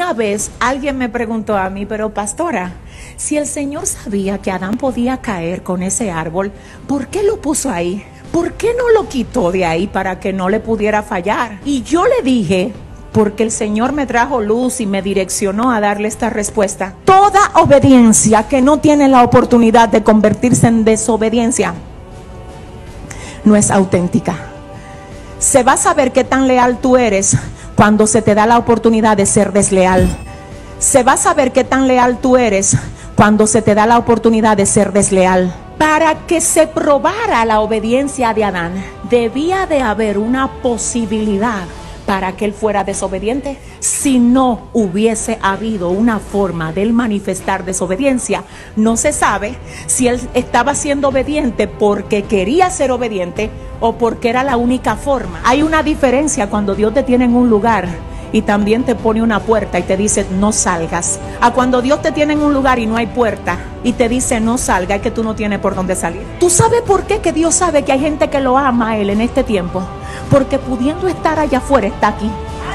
Una vez alguien me preguntó a mí, pero pastora, si el Señor sabía que Adán podía caer con ese árbol, ¿por qué lo puso ahí? ¿Por qué no lo quitó de ahí para que no le pudiera fallar? Y yo le dije, porque el Señor me trajo luz y me direccionó a darle esta respuesta. Toda obediencia que no tiene la oportunidad de convertirse en desobediencia no es auténtica. Se va a saber qué tan leal tú eres cuando se te da la oportunidad de ser desleal. Se va a saber qué tan leal tú eres cuando se te da la oportunidad de ser desleal. Para que se probara la obediencia de Adán, debía de haber una posibilidad para que él fuera desobediente. Si no hubiese habido una forma de él manifestar desobediencia, no se sabe si él estaba siendo obediente porque quería ser obediente o porque era la única forma. Hay una diferencia cuando Dios te tiene en un lugar y también te pone una puerta y te dice no salgas, a cuando Dios te tiene en un lugar y no hay puerta y te dice no salga, es que tú no tienes por dónde salir. ¿Tú sabes por qué? Que Dios sabe que hay gente que lo ama a Él en este tiempo, porque pudiendo estar allá afuera está aquí.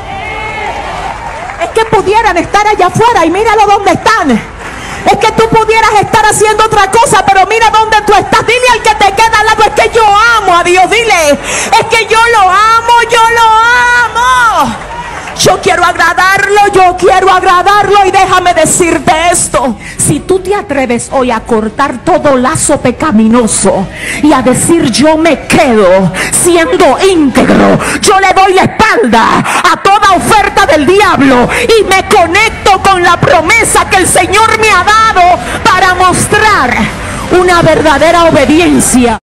Es que pudieran estar allá afuera y míralo dónde están. Es que tú pudieras estar haciendo otra cosa, pero mira dónde tú estás. Dile al que te queda al lado, es que yo amo a Dios. Dile, es que yo lo amo, yo lo amo. Yo quiero agradarlo y déjame decirte esto. Si tú te atreves hoy a cortar todo lazo pecaminoso y a decir yo me quedo siendo íntegro, yo le doy la espalda a toda oferta del diablo y me conecto con la promesa que el Señor me ha dado para mostrar una verdadera obediencia.